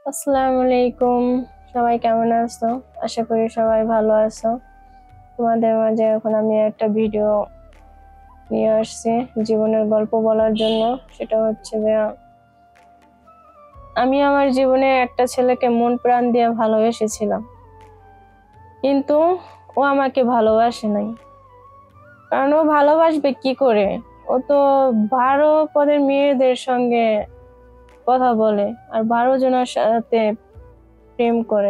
আসসালামু আলাইকুম। সবাই কেমন আছো? আশা করি সবাই ভালো আছো। তোমাদের মাঝে এখন আমি একটা ভিডিও নিয়ে আসছি জীবনের গল্প বলার জন্য। সেটা হচ্ছে যে আমি আমার জীবনে একটা ছেলেকে মন প্রাণ দিয়ে ভালোবেসেছিলাম, কিন্তু ও আমাকে ভালোবাসে নাই। কারণ ও ভালোবাসবে কি করে? ও তো 12 পদের মেয়েদের সঙ্গে কথা বলে আর 12 জনের সাথে প্রেম করে।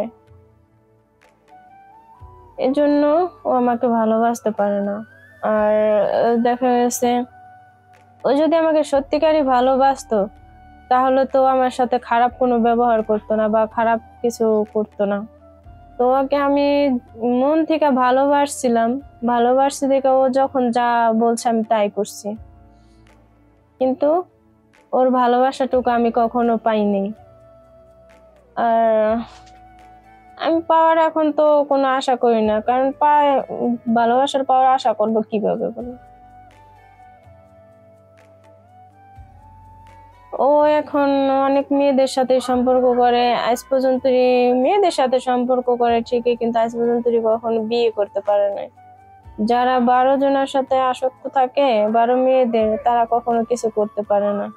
এজন্য ও আমাকে ভালোবাসতে পারে না। আর দেখা গেছে ও যদি আমাকে সত্যিকারই ভালোবাসতো তাহলে তো আমার সাথে খারাপ কোনো ব্যবহার করতো না বা খারাপ কিছু করতো না। তো ওকে আমি মন থেকে ভালোবাসছিলাম, ভালোবাসছি দেখে ও যখন যা বলছে আমি তাই করছি, কিন্তু ওর ভালোবাসাটুকু আমি কখনো পাইনি। আর আমি পাওয়ার এখন তো কোনো আশা করি না, কারণ ভালোবাসার পাওয়ার আশা করবো কিভাবে বলো? ও এখন অনেক মেয়েদের সাথে সম্পর্ক করে, আজ পর্যন্ত মেয়েদের সাথে সম্পর্ক করে ঠিকই, কিন্তু আজ পর্যন্ত কখনো বিয়ে করতে পারে না। যারা 12 জনের সাথে আসক্ত থাকে, 12 মেয়েদের, তারা কখনো কিছু করতে পারে না।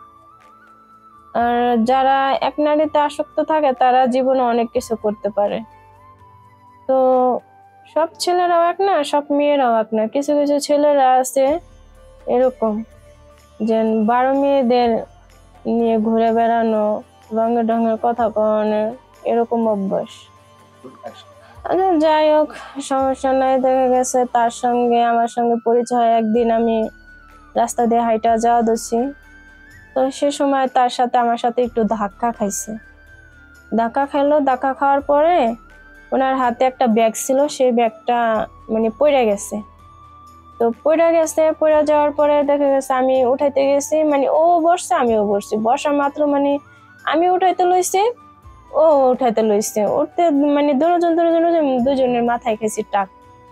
আর যারা এক নারীতে আসক্ত থাকে তারা জীবনে অনেক কিছু করতে পারে। তো সব ছেলেরাও এক না, সব মেয়েরাও এক না। কিছু কিছু ছেলেরা আছে এরকম, যে 12 মেয়েদের নিয়ে ঘুরে বেড়ানো, রঙের ঢঙের কথা কওয়ানো, এরকম অভ্যাস। আচ্ছা, যাই হোক, সমস্যা নাই। দেখা গেছে তার সঙ্গে আমার সঙ্গে পরিচয় একদিন আমি রাস্তা দিয়ে হাইটা যাওয়া দিচ্ছি। তো সে সময় তার সাথে আমার সাথে একটু ধাক্কা খাইছে। ধাক্কা খাইলো, ধাক্কা খাওয়ার পরে ওনার হাতে একটা ব্যাগ ছিল, সেই ব্যাগটা পড়ে গেছে। তো পড়ে যাওয়ার পরে দেখা গেছে আমি উঠাইতে গেছি, ও বসছে আমিও বসছি, বসা মাত্র আমি উঠাইতে লইছি, ও উঠাইতে লইছে। উঠতে দুজনের মাথায় খেয়েছি টাক।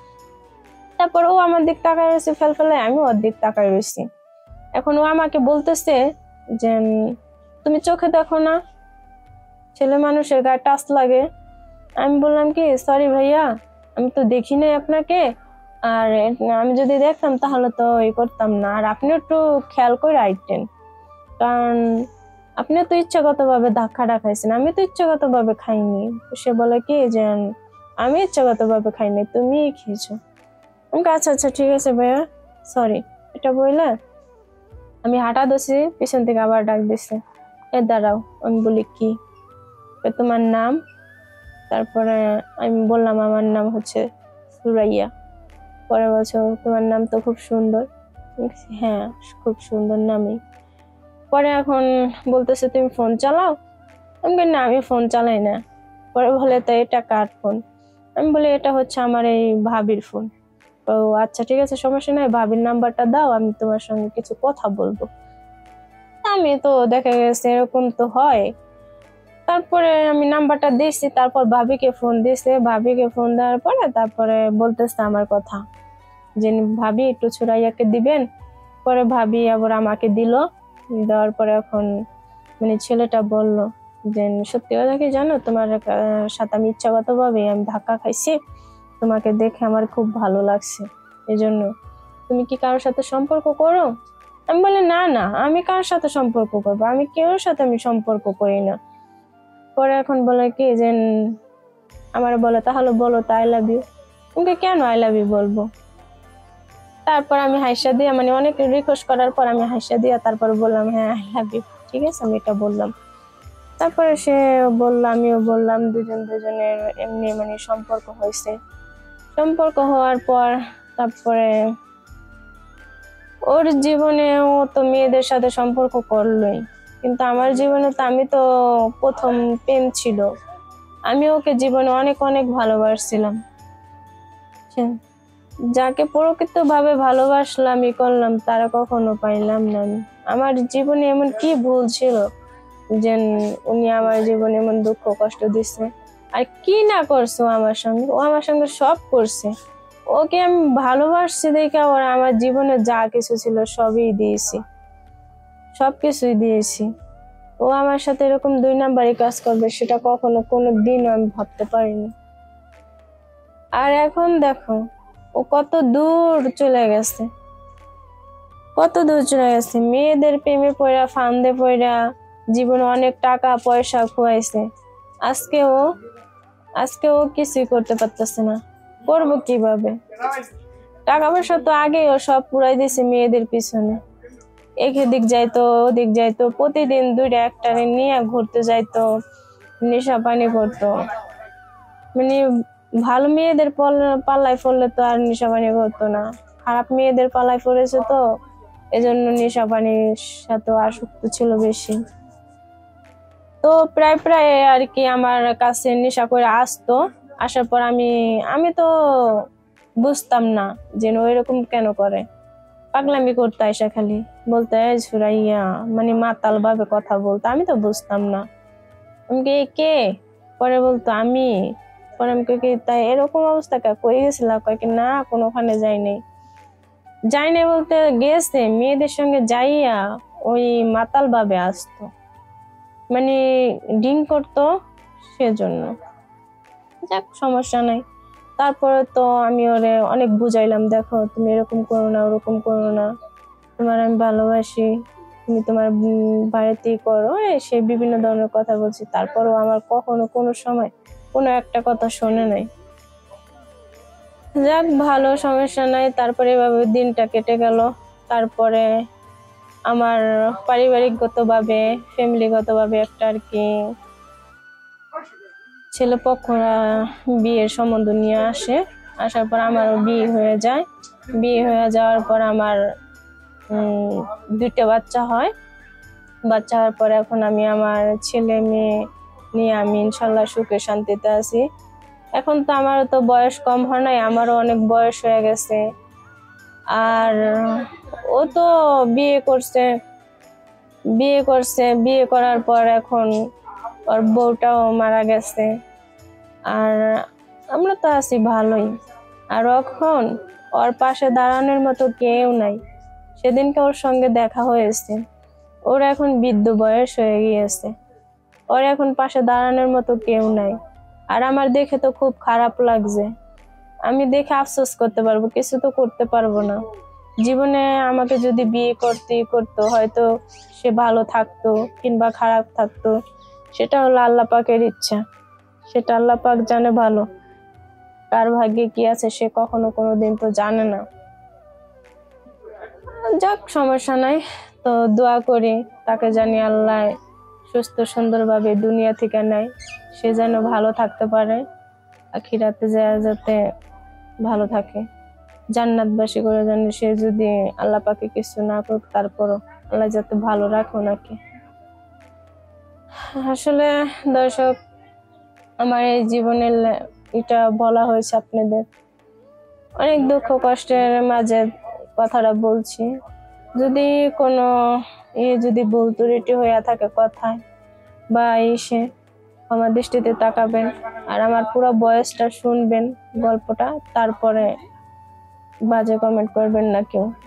তারপর ও আমার দিক তাকায় রয়েছে ফেলে, আমি ওর দিক তাকায় রয়েছি। এখন ও আমাকে বলতেছে যে তুমি চোখে দেখো না, ছেলে মানুষের গায়ে টাচ লাগে। আমি বললাম কি, সরি ভাইয়া, আমি তো দেখি নাই আপনাকে, আর আমি যদি দেখতাম তাহলে তো করতাম না। আর আপনি একটু খেয়াল করে আইতেন, কারণ আপনি তো ইচ্ছাগত ভাবে ধাক্কাটা খাইছেন, আমি তো ইচ্ছাগত ভাবে খাইনি। সে বলে কি যে আমি ইচ্ছাগত ভাবে খাইনি, তুমি খেয়েছো। আমাকে আচ্ছা আচ্ছা ঠিক আছে ভাইয়া, সরি। এটা বললে আমি হাঁটা দোষি, পিছন থেকে আবার ডাক দিছে, এ দাঁড়াও। আমি বলি কি, তোমার নাম? তারপরে আমি বললাম আমার নাম হচ্ছে সুরাইয়া। পরে বলছো তোমার নাম তো খুব সুন্দর। হ্যাঁ, খুব সুন্দর নামই। পরে এখন বলতেছে তুমি ফোন চালাও? আমি বলি না, আমি ফোন চালাই না। পরে বলে তো এটা কার ফোন? আমি বলি এটা হচ্ছে আমার এই ভাবির ফোন। ও আচ্ছা ঠিক আছে, সমস্যা নাই, ভাবির নাম্বারটা দাও, আমি তোমার সঙ্গে কিছু কথা বলবো। আমি তো দেখা গেছে এরকম তো হয়। তারপরে আমি নাম্বারটা দিয়েছি, তারপর ভাবিকে ফোন দিয়েছে। ভাবিকে ফোন দেওয়ার পরে তারপরে বলতেছে আমার কথা, যে ভাবি একটু সুরাইয়াকে দিবেন। পরে ভাবি আবার আমাকে দিল। দেওয়ার পরে এখন ছেলেটা বলল যে সত্যি কথা কি জানো, তোমার সাথে আমি ইচ্ছাগত ভাবে আমি ধাক্কা খাইছি, তোমাকে দেখে আমার খুব ভালো লাগছে, এজন্য। তুমি কি কারোর সাথে সম্পর্ক করো? আমি বলি না না, আমি কারোর সাথে সম্পর্ক করবো? আমি কেউর সাথে আমি সম্পর্ক করি না। পরে এখন বলে কি যে আমার বলে তাহলে বলো তো আই লাভ ইউ। তোমাকে কেন আই লাভ ইউ বলবো? তারপর আমি হাইসা দিয়ে অনেক রিকোয়েস্ট করার পর আমি হাইসা দিয়ে তারপর বললাম হ্যাঁ আই লাভ ইউ, ঠিক আছে আমি এটা বললাম। তারপরে সে বললো, আমিও বললাম, দুজনের এমনি সম্পর্ক হয়েছে। সম্পর্ক হওয়ার পর তারপরে ওর জীবনে ও তো মেয়েদের সাথে সম্পর্ক করলোই, কিন্তু আমার জীবনে তো আমি তো প্রথম প্রেম ছিল। আমি ওকে জীবনে অনেক অনেক ভালোবাসছিলাম। যাকে প্রকৃত ভাবে ভালোবাসলাম করলাম, তারা কখনো পাইলাম না আমি। আমার জীবনে এমন কি ভুল ছিল যে উনি আমার জীবনে এমন দুঃখ কষ্ট দিচ্ছে? আর কি না করছো আমার সঙ্গে? ও আমার সঙ্গে সব করছে। ওকে আমি ভালোবাসছি দেখে ওর আমার জীবনে যা কিছু ছিল সবই দিয়েছি, সবকিছুই দিয়েছি। ও আমার সাথে এরকম 2 নাম্বারই কাজ করবে সেটা কখনো কোনো দিনও আমি ভাবতে পারিনি। আর এখন দেখো ও কত দূর চলে গেছে, কত দূর চলে গেছে, মেয়েদের প্রেমে পড়া, ফান্দে পড়া, জীবনে অনেক টাকা পয়সা খোয়াইছে। আজকে ও কিছুই করতে পারতেছে না, করবো কিভাবে? টাকা পয়সা তো আগে ও সব পুরাই দিছে মেয়েদের পিছনে, এদিক যাইতো ওদিক যাইতো, প্রতিদিন 2টা 1টা নিয়ে ঘুরতে যাইতো, নেশা পানি করতো। মানে ভালো মেয়েদের পাল্লায় পড়লে তো আর নেশা পানি করতো না, খারাপ মেয়েদের পাল্লায় পড়েছে তো এজন্য নেশা পানির সাথে আসক্ত ছিল বেশি। তো প্রায় প্রায় আর কি আমার কাছে নেশা করে আসতো, আসার পর আমি তো বুঝতাম না যে ও এরকম কেন করে, পাগলামি করতে আইসা খালি বলতে সুরাইয়া, মানে মাতাল ভাবে কথা বলতো, আমি তো বুঝতাম না। আমি কে? পরে বলতো আমি। পরে আমি কি তাই এরকম অবস্থা কই গেছিল? কয় কি না কোনোখানে যাই নাই বলতে গেছে, মেয়েদের সঙ্গে যাইয়া ওই মাতাল ভাবে আসতো, মানে ড্রিঙ্ক করতো সেজন্য। যাক সমস্যা নাই। তারপরে তো আমি ওরে অনেক বুঝাইলাম, দেখো তুমি এরকম করো না, ওরকম করো না, তোমার আমি ভালোবাসি, তুমি তোমার বাড়িতেই করো, সে বিভিন্ন ধরনের কথা বলছি। তারপরও আমার কখনো কোনো সময় কোনো একটা কথা শোনে নাই। যাক ভালো, সমস্যা নাই। তারপরে এভাবে দিনটা কেটে গেল। তারপরে আমার পারিবারিকগতভাবে, ফ্যামিলিগতভাবে একটা আর কি ছেলে পক্ষরা বিয়ের সম্বন্ধ নিয়ে আসার পর আমারও বিয়ে হয়ে যায়। বিয়ে হয়ে যাওয়ার পর আমার 2টা বাচ্চা হয়। বাচ্চা হওয়ার পর এখন আমি আমার ছেলে মেয়ে নিয়ে আমি ইনশাল্লাহ সুখে শান্তিতে আছি। এখন তো আমারও তো বয়স কম হয় নাই, আমারও অনেক বয়স হয়ে গেছে। আর ও তো বিয়ে করছে, বিয়ে করার পর এখন ওর বউটাও মারা গেছে। আর আমরা তো আছি ভালোই। আর এখন ওর পাশে দাঁড়ানোর মতো কেউ নাই। সেদিনকে ওর সঙ্গে দেখা হয়েছে, ওর এখন বৃদ্ধ বয়স হয়ে গিয়েছে, ওর এখন পাশে দাঁড়ানোর মতো কেউ নাই। আর আমার দেখে তো খুব খারাপ লাগছে। আমি দেখে আফসোস করতে পারবো, কিছু তো করতে পারবো না। জীবনে আমাকে যদি বিয়ে করতো হয়তো সে ভালো থাকতো কিংবা খারাপ থাকতো, সেটা হলো আল্লাহ পাকের ইচ্ছা, সেটা আল্লাহ পাক জানে ভালো। কার ভাগ্যে কি আছে সে কখনো কোনোদিন তো জানে না। যাক সমস্যা নাই। তো দোয়া করি তাকে জানি আল্লাহ সুস্থ সুন্দরভাবে দুনিয়া থেকে নেয়, সে যেন ভালো থাকতে পারে, আখিরাতে যাতে ভালো থাকে, জান্নাতবাসী করে যেন সে, যদি আল্লাহ পাকে কিছু না করুক তারপরও আল্লাহ যাতে ভালো রাখে ওনাকে। আসলে দর্শক, আমার এই জীবনের এটা বলা হয়েছে আপনাদের, অনেক দুঃখ কষ্টের মাঝে কথাটা বলছি। যদি কোনো যদি ভুল ত্রুটি হইয়া থাকে কথায় বা এসে আমার দৃষ্টিতে তাকাবেন, আর আমার পুরো বয়সটা শুনবেন, গল্পটা, তারপরে বাজে কমেন্ট করবেন না কেউ।